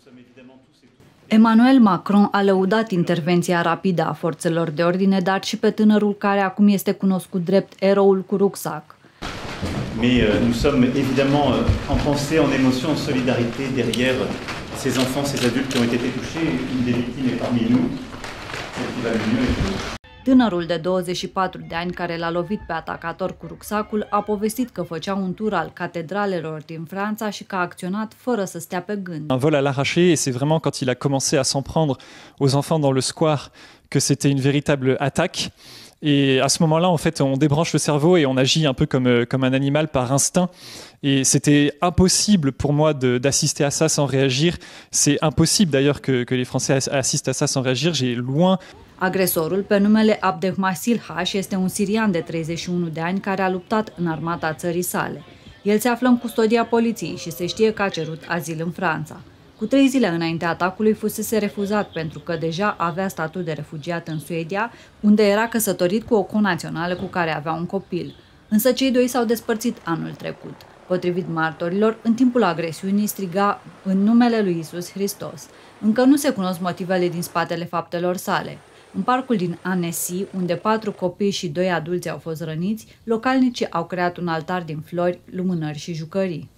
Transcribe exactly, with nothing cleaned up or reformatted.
Emmanuel Macron a lăudat intervenția rapidă a forțelor de ordine, dar și pe tânărul care acum este cunoscut drept eroul cu rucsac. Mais euh, nous sommes évidemment euh, en pensée, en émotion, en solidarité derrière ces enfants, ces adultes qui ont été touchés. Une des victimes est parmi nous, celle qui va le mieux et tout. Tânărul de douăzeci și patru de ani care l-a lovit pe atacator cu rucsacul a povestit că făcea un tur al catedralelor din Franța și că a acționat fără să stea pe gând. Un vol à l'arraché et c'est vraiment quand il a commencé à s'en prendre aux enfants dans le square que c'était une véritable attaque. Et à ce moment-là, en fait, on débranche le cerveau et on agit un peu comme, comme un animal par instinct. Et c'était impossible pour moi d'assister à ça sans réagir. C'est impossible d'ailleurs que, que les Français assistent à ça sans réagir. J'ai loin... Agresorul, pe numele Abdelmasih H, este un sirian de treizeci și unu de ani care a luptat în armata țării sale. El se află în custodia poliției și se știe că a cerut azil în Franța. Cu trei zile înaintea atacului fusese refuzat pentru că deja avea statut de refugiat în Suedia, unde era căsătorit cu o conațională cu care avea un copil. Însă cei doi s-au despărțit anul trecut. Potrivit martorilor, în timpul agresiunii striga în numele lui Iisus Hristos. Încă nu se cunosc motivele din spatele faptelor sale. În parcul din Annecy, unde patru copii și doi adulți au fost răniți, localnicii au creat un altar din flori, lumânări și jucării.